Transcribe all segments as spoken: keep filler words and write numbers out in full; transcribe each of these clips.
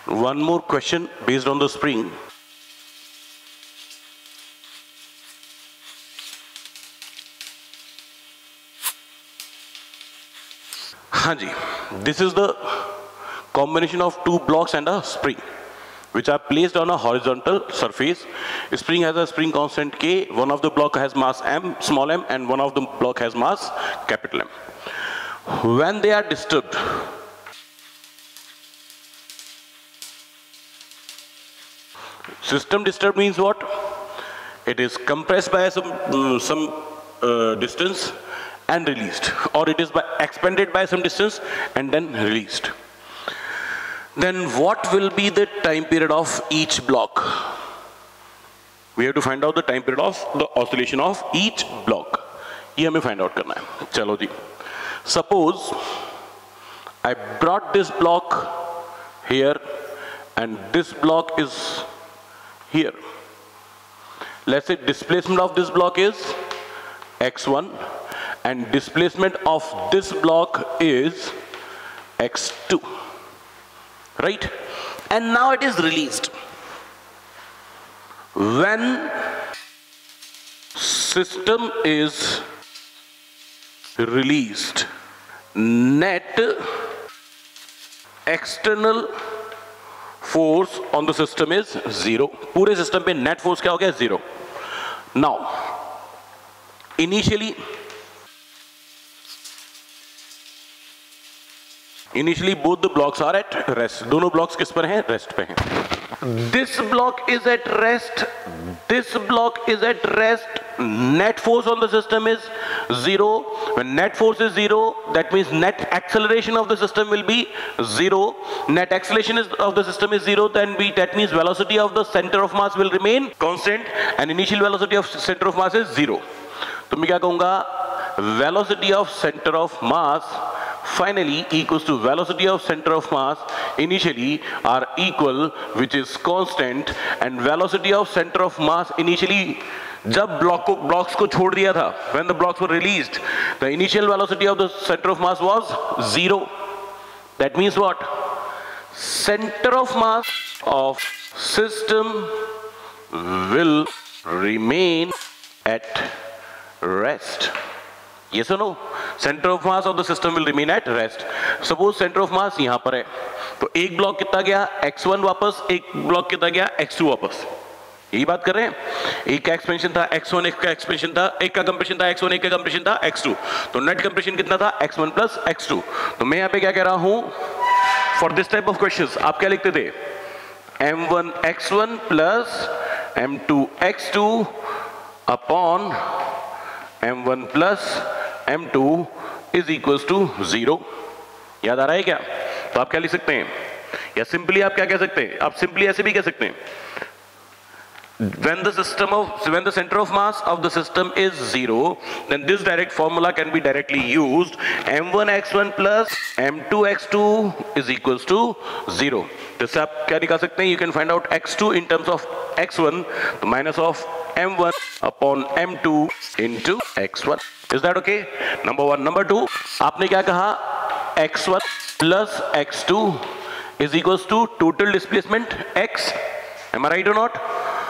One more question based on the spring. Hanji, this is the combination of two blocks and a spring, which are placed on a horizontal surface. Spring has a spring constant K, one of the block has mass M, small m, and one of the block has mass capital M. When they are disturbed, system disturbed means what? It is compressed by some, uh, some uh, distance and released, or it is by expanded by some distance and then released. Then what will be the time period of each block? We have to find out the time period of the oscillation of each block. ये हमें find out करना है. चलो जी. Suppose I brought this block here and this block is here. Let's say displacement of this block is x one and displacement of this block is x two. Right? And now it is released. When system is released, net external force on the system is zero. पूरे system पे net force क्या हो गया? Zero. Now, initially, initially both the blocks are at rest. दोनों blocks किस पर हैं? Rest पे हैं. This block is at rest. This block is at rest. Net force on the system is zero. When net force is zero, that means net acceleration of the system will be zero. Net acceleration is, of the system is zero. Then we, that means velocity of the center of mass will remain constant, and initial velocity of center of mass is zero. तो मैं क्या कहूँगा? Velocity of center of mass finally equals to velocity of center of mass initially are equal, which is constant, and velocity of center of mass initially जब block को blocks को छोड़ दिया था, when the blocks were released, the initial velocity of the center of mass was zero. That means what? Center of mass of system will remain at rest. Yes or no? Center of mass of the system will remain at rest. Suppose center of mass यहाँ पर है, तो एक block कितना गया? x one वापस, एक block कितना गया? x two वापस. यही बात कर रहे हैं. एक का एक्सपेंशन था x one, एक का एक्सपेंशन था, एक का कंप्रेशन था x one, एक का कंप्रेशन था x two. तो नेट कंप्रेशन कितना था? x one plus x two. तो मैं यहाँ पे क्या कह रहा हूँ? For this type of questions आप क्या लिखते थे? m one x one plus m two x two upon m one plus m two is equals to zero. याद आ रहा है क्या? तो आप क्या लिख सकते हैं? या सिंपली आप क्या कह सकते हैं? आप सिंपली ऐसे भी कह सकते हैं. When the system of when the center of mass of the system is zero, then this direct formula can be directly used. m one x one plus m two x two is equals to zero. तो इससे आप क्या निकाल सकते हैं? You can find out x two in terms of x one, the minus of m one upon m two into x one. Is that okay? Number one. Number two, आपने क्या कहा? x one plus x two is equals to total displacement x. Am I right or not?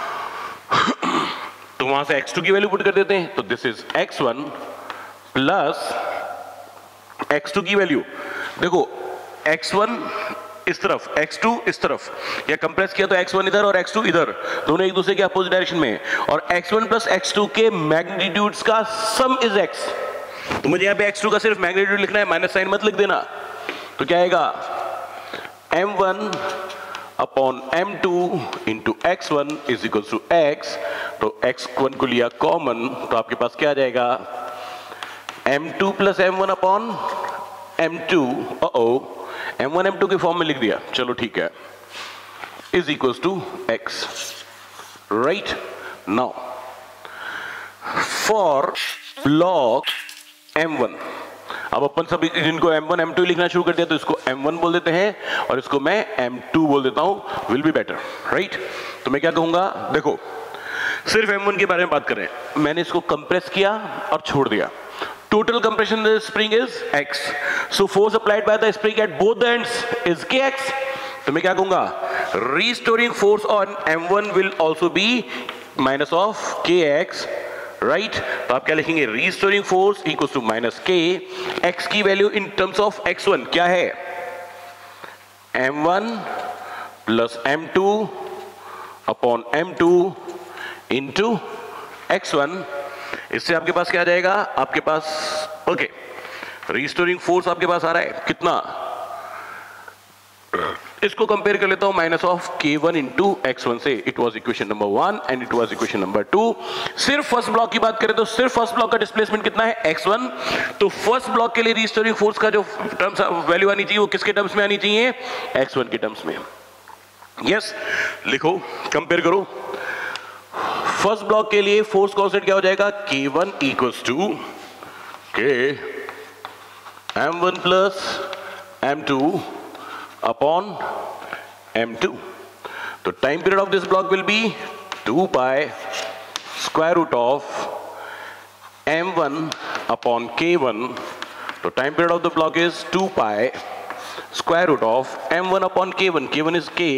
तो वहां से x two की value put कर देते हैं. तो this is x one plus x two की वैल्यू. देखो x one इस तरफ, x two इस तरफ, या कंप्रेस किया तो x one इधर और x two इधर, दोनों एक दूसरे के अपोजिट डायरेक्शन में, और x one plus x two के मैग्नीट्यूड्स का सम इज x. तो मुझे यहाँ पे x two का सिर्फ मैग्नीट्यूड लिखना है, माइनस साइन मत लिख देना. तो क्या आएगा? m one upon m two into x one is equal to x. तो x one को लिया कॉमन, तो आपके पास क्या आ जाएगा? m two plus m one upon m two. ओ m one m two के फॉर्म में लिख दिया, चलो ठीक है, is equal to x. Right now for block m one, अब अपन सब जिनको m one m two लिखना शुरू कर दिया, तो इसको m one बोल देते हैं और इसको मैं m two बोल देता हूं, विल बी बेटर. राइट? तो मैं क्या कहूंगा? देखो सिर्फ m one के बारे में बात कर रहे हैं, मैंने इसको कंप्रेस किया और छोड़ दिया. Total compression in the spring is x. So force applied by the spring at both the ends is kx. तो मैं क्या कहूंगा, restoring force on M one will also be minus of K X, right. तो आप क्या लिखेंगे, restoring force equal to minus K, X की value in terms of X one क्या है, M one plus M two upon M two into X one. इससे आपके पास क्या आ जाएगा, आपके पास ओके रीस्टोरिंग फोर्स आपके पास आ रहा है कितना, इसको कंपेयर कर लेता हूं minus of K one into X one से। It was equation number one and it was equation number two. सिर्फ फर्स्ट ब्लॉक की बात करें तो सिर्फ फर्स्ट ब्लॉक का डिस्प्लेसमेंट कितना है, एक्स वन। तो फर्स्ट ब्लॉक के लिए रीस्टोरिंग फोर्स का जो टर्म्स वैल्यू आनी चाहिए वो किसके टर्म्स में आनी चाहिए, एक्स वन के टर्म्स में। यस yes, लिखो कंपेयर करो। फर्स्ट ब्लॉक के लिए फोर्स कांस्टेंट क्या हो जाएगा, K one equals to K M one plus M two upon M two. तो time period of this block will be two pi square root of M one upon K one. तो time period of the block is two pi square root of M one upon K one. K one is K,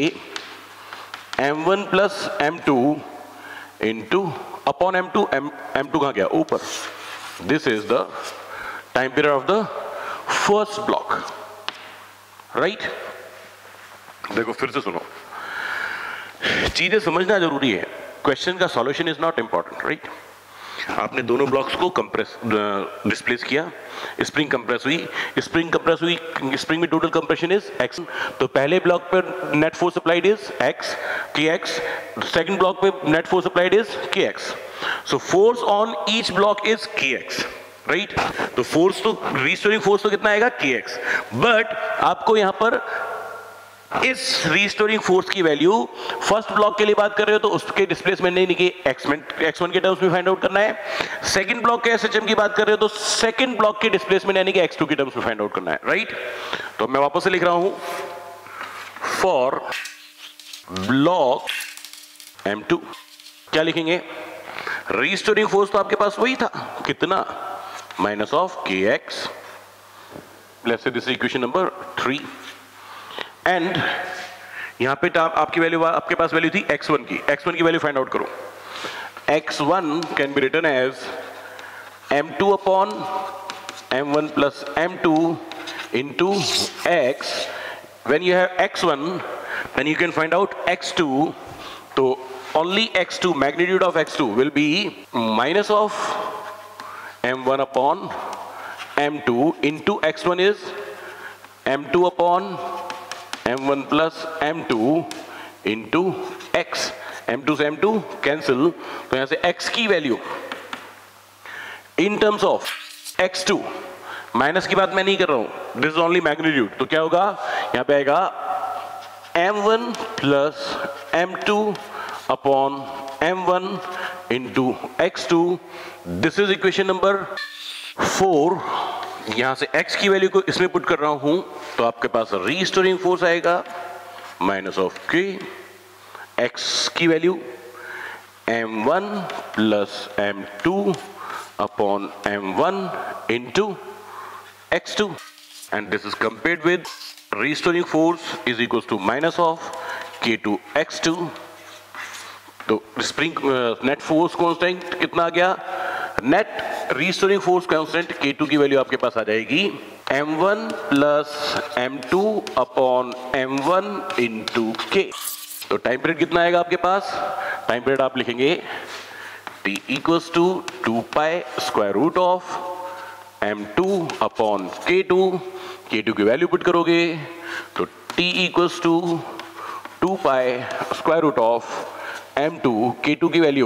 M one plus M two into upon M two. M M two कहां गया, ऊपर। This is the time period of the first block, right. देखो फिर से सुनो, चीजें समझना जरूरी है। क्वेश्चन का solution is not important, right. आपने दोनों ब्लॉक्स को कंप्रेस डिस्प्लेस किया, स्प्रिंग कंप्रेस हुई, स्प्रिंग कंप्रेस हुई, स्प्रिंग में टोटल कंप्रेशन इज एक्स। तो पहले ब्लॉक पर net force applied is X K X, second block पे net force applied is K X. So force on each block is K X, right. तो force तो restoring force तो कितना आएगा, के एक्स। बट आपको यहां पर इस रीस्टोरिंग फोर्स की वैल्यू फर्स्ट ब्लॉक के लिए बात कर रहे हो तो उसके डिस्प्लेसमेंट नहीं निके एक्स वन के टर्म्स में फाइंड आउट करना है। सेकंड ब्लॉक के एसएचएम की बात कर रहे हो तो सेकंड ब्लॉक के डिस्प्लेसमेंट यानी कि एक्स टू के टर्म्स में फाइंड आउट करना है, राइट। तो मैं वापस से लिख रहा हूं, फॉर ब्लॉक एम टू क्या लिखेंगे, रीस्टोरिंग फोर्स तो आपके पास वही था, कितना, minus of K X. Let's say this is equation number three. And यहां पे आपकी वैल्यू, आपके पास वैल्यू थी एक्स वन की, एक्स वन की वैल्यू फाइंड आउट करो। X one can be written as M two upon M one plus M two into X. When you have X one then you can find out X two. तो only X two, magnitude of X two will be minus of M one upon M two into X one is M two upon M one plus M two into X. M two से M two cancel, तो यहां से x की value in terms of X two, minus की बात मैं नहीं कर रहा हूं, दिस इज ओनली मैग्नीट्यूड। तो क्या होगा, यहां पे आएगा M one plus M two upon M one into X two. This is equation number four. यहां से x की वैल्यू को इसमें पुट कर रहा हूं तो आपके पास रीस्टोरिंग फोर्स आएगा माइनस ऑफ के, x की value M one plus M two upon M one into X two. And this is compared with restoring force is equal to minus of K two X two. तो spring net force constant कितना आ गया, net restoring force constant K two की value आपके पास आ जाएगी M one plus M two upon M one into के। तो टाइम पीरियड कितना आएगा आपके पास, टाइम पीरियड आप लिखेंगे t equals to two pi square root of M two upon K two. K two की वैल्यू पुट करोगे तो t equals to two pi square root of M two, K two की value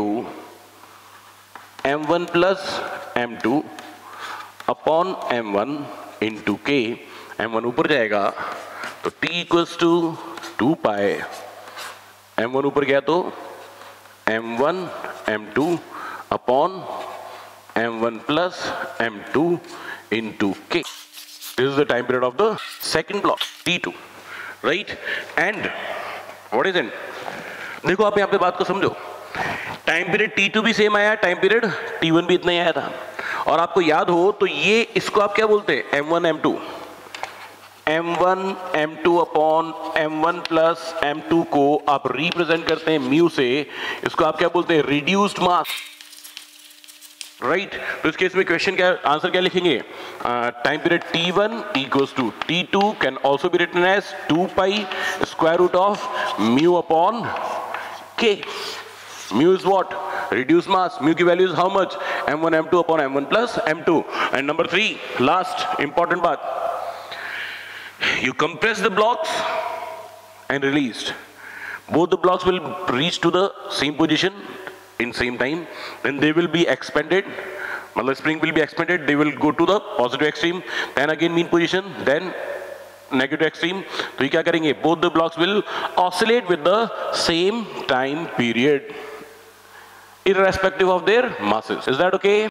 M one plus M two upon M one into K. M one ऊपर जाएगा तो t equals to two pi, M one ऊपर गया तो M one M two upon M one plus M two into K. This is the time period of the second block T two, right. And what is it, देखो आप यहां पे बात को समझो, टाइम पीरियड टी टू भी same आया, time period T one भी इतना ही आया था। और आपको याद हो तो ये इसको आप क्या बोलते हैं, M one M two, M one M two upon M one plus M two को आप रिप्रेजेंट करते हैं म्यू से, इसको आप क्या बोलते हैं, रिड्यूस्ड मास, राइट right? तो इस केस में क्वेश्चन क्या, आंसर क्या लिखेंगे, time period T one equals to T two can also be written as two pi square root of mu upon K. Mu is what, reduced mass. Mu की value is how much, m one m two upon m one plus m two. And number three, last important part, you compress the blocks and released. Both the blocks will reach to the same position in same time. Then they will be expanded. मतलब spring will be expanded. They will go to the positive extreme. Then again mean position. Then negative extreme. तो ये क्या करेंगे? Both the blocks will oscillate with the same time period, irrespective of their masses. Is that okay?